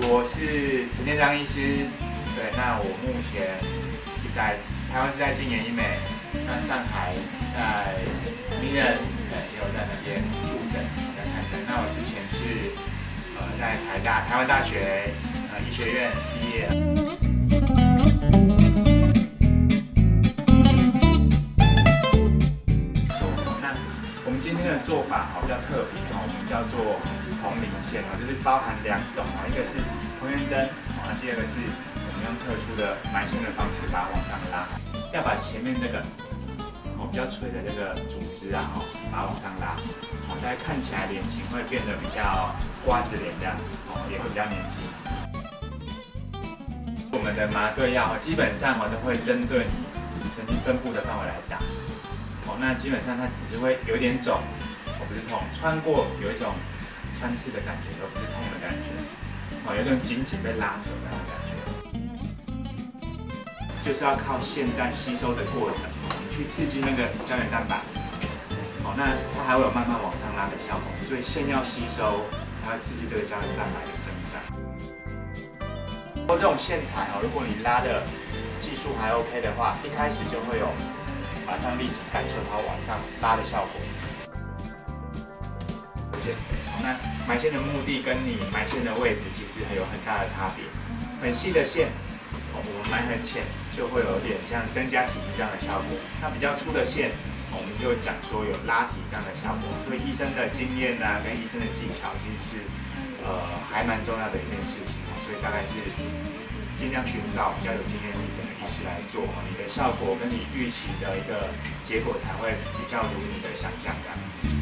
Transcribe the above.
我是陈建章医师。对，那我目前是在台湾是在金研医美，那上海在名人，对，也有在那边驻诊在看诊。那我之前是在台湾大学医学院毕业。那我们今天的做法比较特别，我们叫做同龄线就是包含2种一个是同源针，那第二个是我们用特殊的埋线的方式把它往上拉，要把前面这个比较垂的这个组织把它往上拉，大家看起来脸型会变得比较瓜子脸这样，也会比较年轻。我们的麻醉药基本上都会针对你神经分布的范围来打，那基本上它只是会有点肿，不是痛，穿过有一种穿刺的感觉，而不是痛的感觉，有一种紧紧被拉扯的感觉，就是要靠线在吸收的过程，去刺激那个胶原蛋白，那它还会有慢慢往上拉的效果，所以线要吸收才会刺激这个胶原蛋白的生长。这种线材如果你拉的技术还 OK 的话，一开始就会有马上立即感受它往上拉的效果。那埋线的目的跟你埋线的位置其实还有很大的差别。很细的线，我们埋很浅，就会有点像增加体积这样的效果。那比较粗的线，我们就讲说有拉体这样的效果。所以医生的经验跟医生的技巧其实是还蛮重要的一件事情。所以大概是尽量寻找比较有经验一点的医师来做，你的效果跟你预期的一个结果才会比较如你的想象这样。